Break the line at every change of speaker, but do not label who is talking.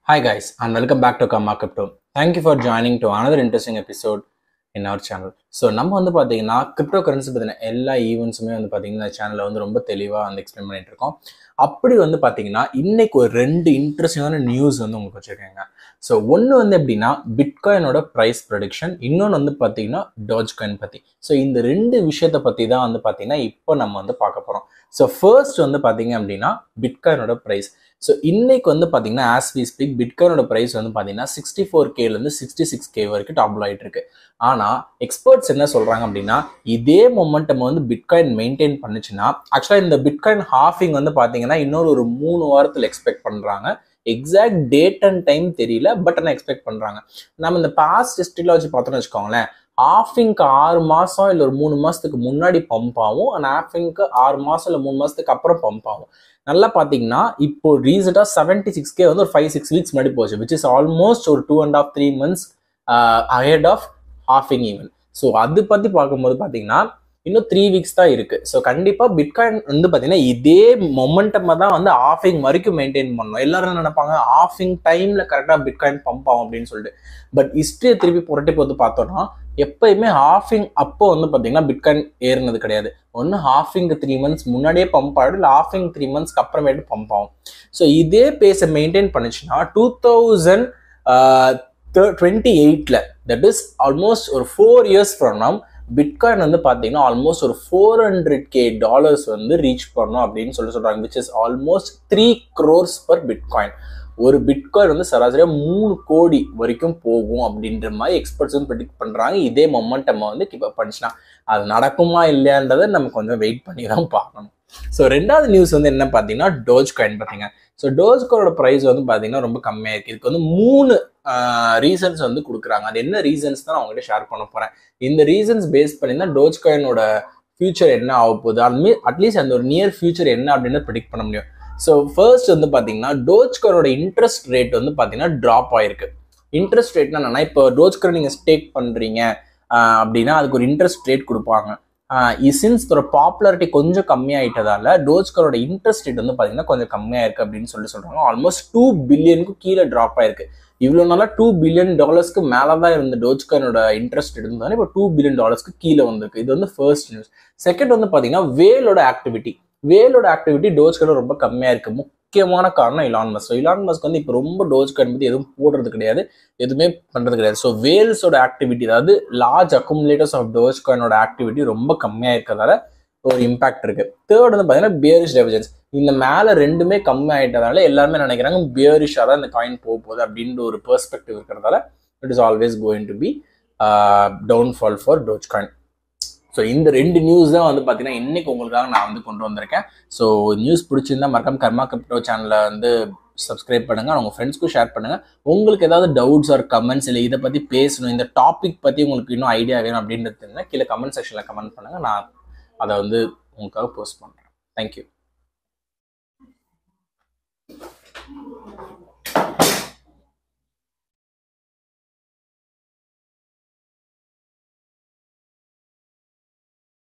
Hi guys and welcome back to karmacrypto. Thank you for joining to another interesting episode in our channel. So நம்ம வந்து பாத்தீங்கன்னா crypto currency பத்தின எல்லா ஈவென்ட்ஸுமே வந்து பாத்தீங்கன்னா சேனல்ல வந்து ரொம்ப தெளிவா வந்து எக்ஸ்பிளைன் பண்ணிட்டு இருக்கோம். அப்படி வந்து பாத்தீங்கன்னா இன்னைக்கு ஒரு ரெண்டு இன்ட்ரெஸ்டிங்கான நியூஸ் வந்து உங்களுக்கு வச்சிருக்கேங்க. ஸோ ஒன்று வந்து எப்படின்னா பிட்காயினோட ப்ரைஸ் ப்ரெடிக்ஷன், இன்னொன்று வந்து பார்த்தீங்கன்னா டோஜ்காயின் பற்றி. ஸோ இந்த ரெண்டு விஷயத்தை பற்றி தான் வந்து பார்த்தீங்கன்னா இப்போ நம்ம வந்து பார்க்க போகிறோம். ஸோ ஃபர்ஸ்ட் வந்து பார்த்தீங்க அப்படின்னா பிட்காயினோட ப்ரைஸ். ஸோ இன்னைக்கு வந்து பார்த்தீங்கன்னா ஆஸ் வி ஸ்பீக் பிட்காயினோட ப்ரைஸ் வந்து பார்த்தீங்கன்னா 64Kலேருந்து 66K வரைக்கும் டாபிள் ஆகிட்டு இருக்கு. ஆனால் எக்ஸ்பர்ட்ஸ் என்ன சொல்கிறாங்க அப்படின்னா இதே மொமெண்டம் வந்து பிட்காயின் மெயின்டைன் பண்ணுச்சுன்னா ஆக்சுவலாக இந்த பிட்காயின் ஹாஃபிங் வந்து பார்த்தீங்கன்னா இன்னொரு ஒரு 3 வாரத்தில் எக்ஸ்பெக்ட் பண்ணுறாங்க. எக்ஸாக்ட் டேட் அண்ட் டைம் தெரியல, பட் ஆனால் எக்ஸ்பெக்ட் பண்ணுறாங்க. நம்ம இந்த பாஸ்ட் ஹிஸ்ட்ரியில் வச்சு பார்த்தோன்னு வச்சுக்கோங்களேன், ஹாஃபிங்க்கு 6 மாதம் இல்லை ஒரு 3 மாதத்துக்கு முன்னாடி பம்ப் ஆகும், அண்ட் ஹாஃபிங்க்கு 6 மாதம் இல்லை 3 மாதத்துக்கு அப்புறம் பம்ப் ஆகும். நல்லா பார்த்தீங்கன்னா இப்போ ரீசெண்டாக 76K வந்து ஒரு 5-6 வீக்ஸ் முன்னாடி போச்சு, விச் இஸ் ஆல்மோஸ்ட் ஒரு 2.5-3 months அஹெட் ஆஃப் ஹாஃபிங் ஈவன். ஸோ அது பற்றி பார்க்கும்போது பார்த்தீங்கன்னா இன்னும் 3 வீக்ஸ் தான் இருக்கு. ஸோ கண்டிப்பாக பிட்காயின் வந்து பார்த்தீங்கன்னா இதே மொமெண்டம் தான் வந்து ஆஃபிங் வரைக்கும் மெயின்டைன் பண்ணணும். எல்லாரும் என்ன நினைப்பாங்க, ஆஃபிங் டைம்ல கரெக்டாக பிட்காயின் பம்ப் ஆகும் அப்படின்னு சொல்லிட்டு. பட் ஹிஸ்ட்ரியை திருப்பி புரட்டி போட்டு பார்த்தோம்னா எப்பயுமே ஹாஃபிங் அப்போ வந்து பார்த்தீங்கன்னா பிட்காயின் ஏறினது கிடையாது. ஒன்று ஹாஃபிங்க்கு 3 months முன்னாடியே பம்ப் ஆகிடும், இல்லை ஹாஃபிங் 3 months அப்புறமேட்டு பம்ப் ஆகும். ஸோ இதே பேஸை மெயின்டைன் பண்ணிச்சுன்னா 2028 தட் இஸ் ஆல்மோஸ்ட் ஒரு 4 years ஃப்ரம் நவ் பிட்காயின் வந்து பார்த்தீங்கன்னா ஆல்மோஸ்ட் ஒரு $400K வந்து ரீச் பண்ணணும் அப்படின்னு சொல்றாங்க, which is almost 3 crores per bitcoin. ஒரு பிட்காயின் வந்து சராசரியாக 3 கோடி வரைக்கும் போகும் அப்படின்ற மாதிரி எக்ஸ்பர்ட்ஸ் வந்து ப்ரெடிக்ட் பண்ணுறாங்க. இதே மொமெண்டம் வந்து கீப் அப் பண்ணிச்சுன்னா அது நடக்குமா இல்லையான்றதை நம்ம கொஞ்சம் வெயிட் பண்ணி தான் பார்க்கணும். ஸோ ரெண்டாவது நியூஸ் வந்து என்ன பார்த்தீங்கன்னா டோஜ்காயின் பார்த்தீங்க. ஸோ டோஜ்காயினோட ப்ரைஸ் வந்து பார்த்தீங்கன்னா ரொம்ப கம்மியாக இருக்குது. இதுக்கு வந்து 3 ரீசன்ஸ் வந்து கொடுக்குறாங்க. அது என்ன ரீசன்ஸ் தான் நான் உங்கள்கிட்ட ஷேர் பண்ண போகிறேன். இந்த ரீசன்ஸ் பேஸ் பண்ணி தான் டோஜ்காயினோட ஃபியூச்சர் என்ன ஆக போகுது, அதுமாரி அட்லீஸ்ட் அந்த ஒரு நியர் ஃபியூச்சர் என்ன அப்படின்னு ப்ரெடிக்ட் பண்ண முடியும். ஸோ ஃபர்ஸ்ட் வந்து பார்த்தீங்கன்னா டோஜ்காயினோட இன்ட்ரெஸ்ட் ரேட் வந்து பார்த்தீங்கன்னா ட்ராப் ஆயிருக்கு. இன்ட்ரெஸ்ட் ரேட்னா என்னன்னா, இப்போ டோஜ்காயின் நீங்கள் ஸ்டேக் பண்ணுறீங்க அப்படின்னா அதுக்கு ஒரு இன்ட்ரெஸ்ட் ரேட் கொடுப்பாங்க. சின்ஸ் இதோட பாப்புலாரிட்டி கொஞ்சம் கம்மியாயிட்டதால டோஜ்காயினோட இன்ட்ரெஸ்ட் ரேட் வந்து பார்த்தீங்கன்னா கொஞ்சம் கம்மியாக இருக்கு அப்படின்னு சொல்றாங்க. ஆல்மோஸ்ட் 2 பில்லியனுக்கு கீழே ட்ராப் ஆயிருக்கு. இவ்வளோ நாளாக $2 billion மேலே தான் இருந்த டோஜ்காயினோட இன்ட்ரெஸ்ட் ரேட் இருந்தாலும் இப்போ $2 billion கீழே வந்திருக்கு. இது வந்து ஃபர்ஸ்ட் நியூஸ். செகண்ட் வந்து பார்த்தீங்கன்னா வேலோட ஆக்டிவிட்டி டோஜ்காயின் ரொம்ப கம்மியாக இருக்கு. முக்கியமான காரணம் இலான் மஸ்க். இலான் மஸ்க் வந்து இப்போ ரொம்ப டோஜ்காயின் பற்றி எதுவும் போடுறது கிடையாது, எதுவுமே பண்ணுறது கிடையாது. ஸோ வேல்ஸோட ஆக்டிவிட்டி, அதாவது லார்ஜ் அக்குமுலேட்டர்ஸ் ஆஃப் டோஜ்காயினோட ஆக்டிவிட்டி ரொம்ப கம்மியாக இருக்கிறதால ஒரு இம்பாக்ட் இருக்கு. தேர்ட் வந்து பார்த்தீங்கன்னா பியரிஷ் டைவர்ஜன்ஸ். இந்த மேலே ரெண்டுமே கம்மி ஆகிட்டதால எல்லாருமே நினைக்கிறாங்க பியரிஷாக தான் இந்த காயின் போக போகுது அப்படின்ற ஒரு பெர்ஸ்பெக்டிவ் இருக்கிறதால it is always going to be downfall for dogecoin. So இந்த ரெண்டு நியூஸ் தான் வந்து பார்த்தீங்கன்னா இன்னைக்கு உங்களுக்காக நான் வந்து கொண்டு வந்திருக்கேன். ஸோ நியூஸ் பிடிச்சிருந்தா மறக்காம karmacrypto சேனலை வந்து சப்ஸ்கிரைப் பண்ணுங்க, உங்கள் ஃப்ரெண்ட்ஸ்க்கும் ஷேர் பண்ணுங்க. உங்களுக்கு ஏதாவது டவுட்ஸ் ஆர் கமெண்ட்ஸ் இல்லை இதை பற்றி பேசணும், இந்த டாபிக் பற்றி உங்களுக்கு இன்னும் ஐடியா வேணும் அப்படின்றது கீழே கமெண்ட் செக்ஷனில் கமெண்ட் பண்ணுங்க, நான் அதை வந்து உங்களுக்காக போஸ்ட் பண்ணுறேன். தேங்க்யூ.